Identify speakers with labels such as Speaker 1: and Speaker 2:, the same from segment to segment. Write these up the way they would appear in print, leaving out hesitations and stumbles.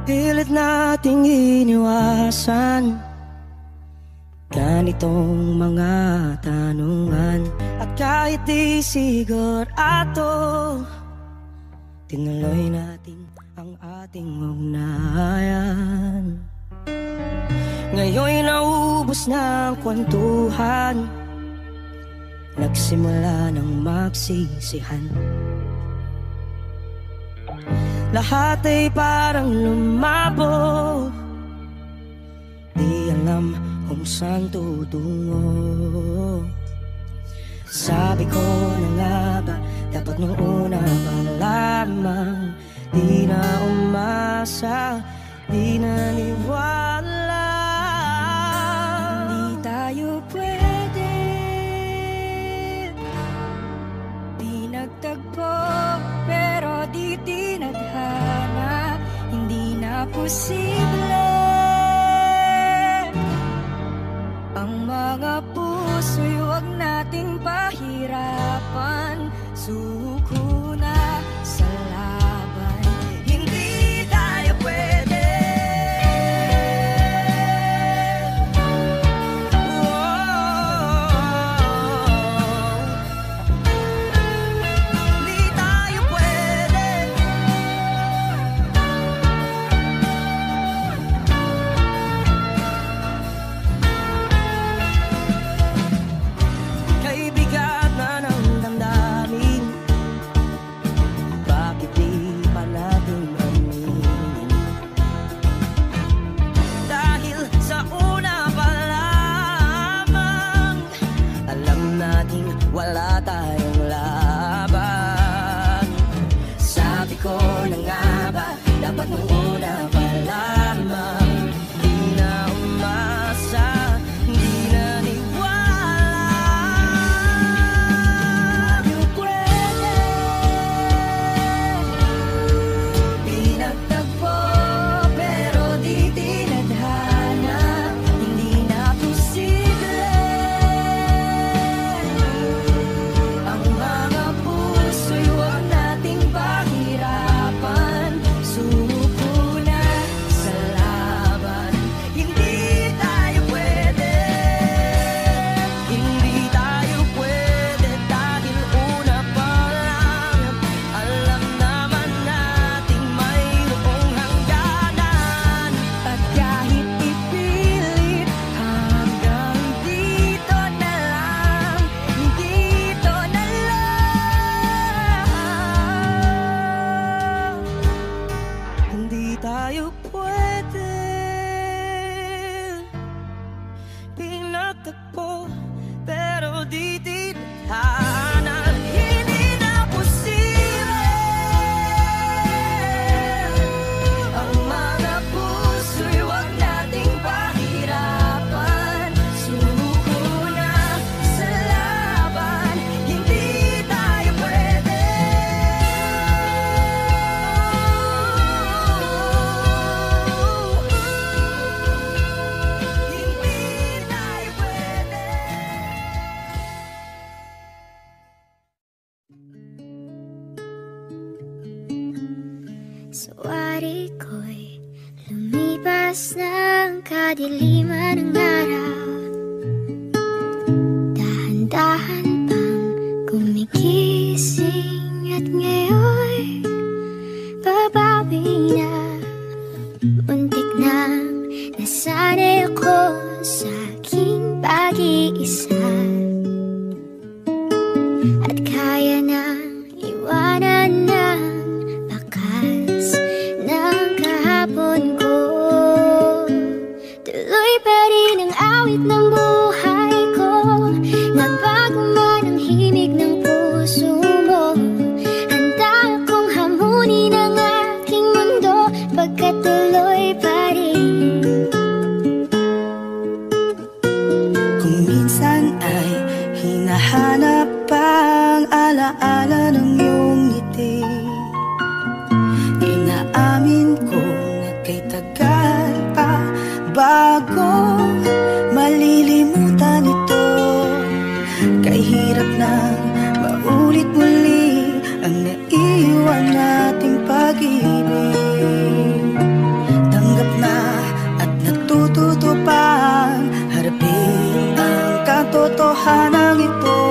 Speaker 1: Pilit nating iniwasan ganitong mga tanungan. At kahit di sigurado, tinuloy natin ang ating ugnayan. Ngayon'y naubos na ang kwentuhan, nagsimula ng magsisihan. Lahat ay parang lumabo, di alam kung saan tutungo. Sabi ko na nga ba, dapat nung una pa lamang, di na umasa, di naniwala. Di tayo pwede, di nagtagpo, pero di tinadhana, hindi na posible. Ang mga puso'y huwag nating pahirapan, suko na sa laban, hindi tayo pwede. Hindi tayo pwede. Kay bigat na ng damdamin, bakit di pa natin aminin? Dahil sa una pa lamang, alam natin wala tayong laban. Sabi ko na nga ba, dapat nung una pa lamang, di na umasa, di naniwala. Di pwede, di nagtagpo, pero di tinadhana, hindi na posible. Ang mga puso'y huwag nating pahirapan, suko na sa laban, hindi tayo pwede. Hindi tayo pwede dahil una pa lang, alam naman nating mayroong hangganan. At kahit ipilit, hanggang dito na lang, dito na lang. Hindi tayo pwede, pinagtagpo, pero di tinadhana, hindi na posible. Ang mga puso'y huwag nating pahirapan, suko na sa laban, hindi tayo pwede. Hindi tayo pwede.
Speaker 2: Sa wari ko'y lumipas ng kadiliman ng araw, dahan-dahan pang gumigising, at ngayon babawi na. Muntik nang nasanay ako sa aking pag-iisa, at kaya nang iwanan ng bakas ng kahapon ko. Tuloy pa rin ang awit ng buhay ko, nabago man ang himig ng puso mo. Handa akong hamunin ang aking mundo, pagkatuloy pa rin.
Speaker 1: Kung minsan ay hinahanap ang alaala ng iyong ngiti, inaamin ko na kay tagal pa bago malilimutan ito. Kay hirap nang maulit muli ang naiwan nating pag-ibig. katotohanan ito.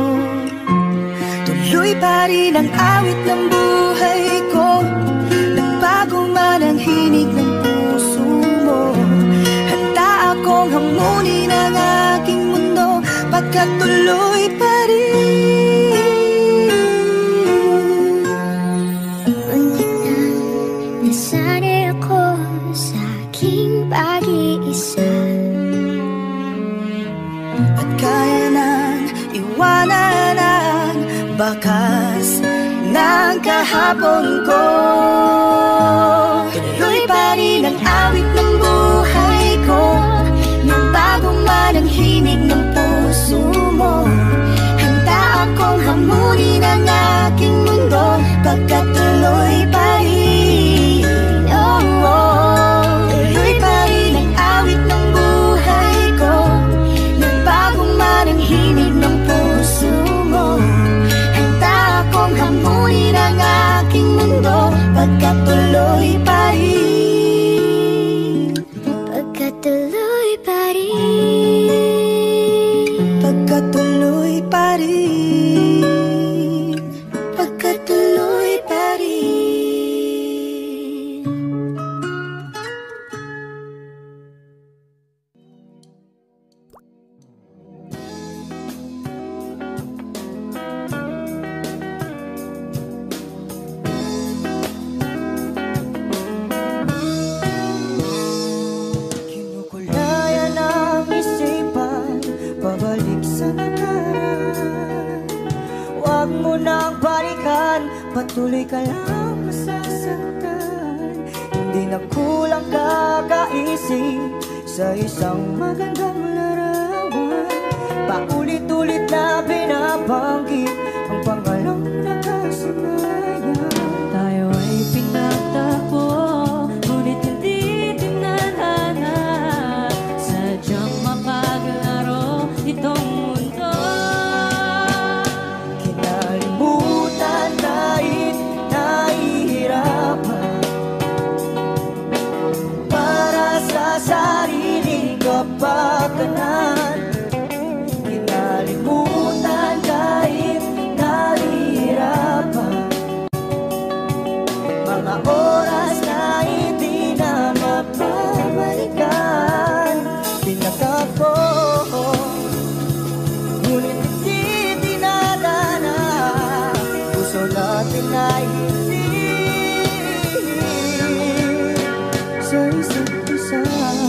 Speaker 1: Tuloy pa rin ang awit ng buhay ko, nagbago man ang hinig ng puso mo. Handa akong hamunin ang aking mundo, pagkat tuloy pa rin.
Speaker 2: Ngunit na nasanay ako sa aking pag-iisa,
Speaker 1: at kaya nang iwanan ang bakas ng kahapon ko. Tuloy pa rin ang awit ng buhay ko, nagbago man ang hinig ng puso mo. Handa akong hamunin ang aking mundo, pagkat tuloy pa rin. Oh, oh. Tuloy pa rin ang awit ng buhay ko, nagbago man ang hinig ng puso mo. Handa akong hamunin ang aking mundo, pagkat tuloy pa rin.
Speaker 2: pagkat tuloy pa rin.
Speaker 1: Pagkat tuloy pa rin. Pagkat tuloy pa rin. Kinukulayan ang isipan, pabalik sa nakaraan. Huwag mo nang balikan, patuloy ka lang masasaktan. Hindi na kulang kakaisip sa isang magandang larawan. Paulit-ulit na binabanggit ang pangalang nakasanayan.
Speaker 3: Tayo ay pinagtagpo, ngunit hindi tinadhana. Sadyang mapaglaro itong mundo.
Speaker 1: Kinalimutan kahit nahihirapan, para sa sariling kapakanan. Kinalimutan kahit nahihirapan, mga oras na hindi na mapabalikan. Pinagtagpo, ngunit hindi dinadana. Puso natin ay hindi sa isa't isa.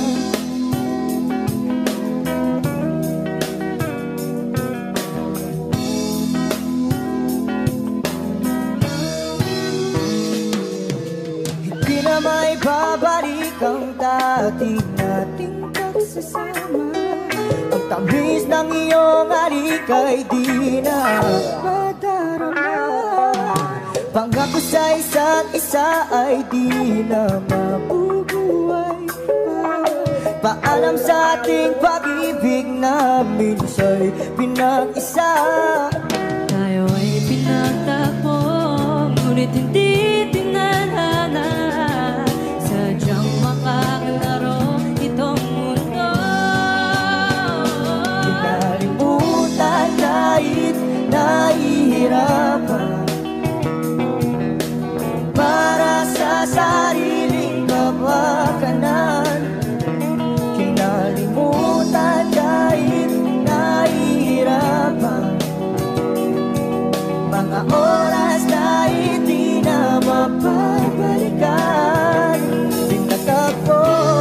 Speaker 1: Hindi na may babalik ang dati nating pagsasama. Ang tamis ng iyong halik ay di na madarama. Pangako sa isa't isa ay di na mabubuhay pa. Paalam sa ating pag-ibig na minsa'y pinag-isa.
Speaker 3: Tayo ay pinagtagpo, ngunit hindi tinadhana. Sadyang makaglaro itong mundo.
Speaker 1: Kinalimutan kahit nahihirapan, para sa sariling kapakanan. Kinalimutan kahit nahihirapan, mga oras na hindi na mapabalikan. Pinagtagpo,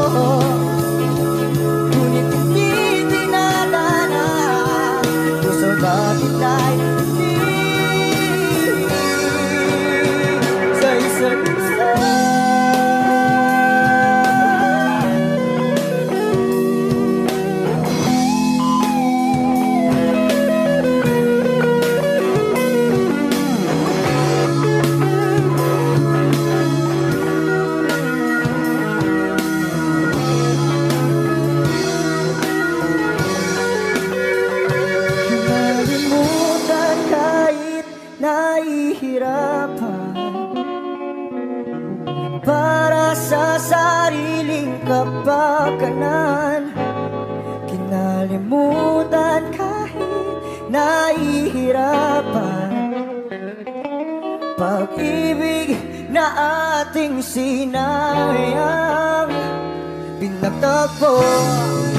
Speaker 1: ngunit hindi dinadana. Puso natin ay hindi sa isa't isa. Kinalimutan kahit nahihirapan, para sa sariling kapakanan. Kinalimutan kahit
Speaker 4: nahihirapan. Pag-ibig na ating sinayang, pinagtagpo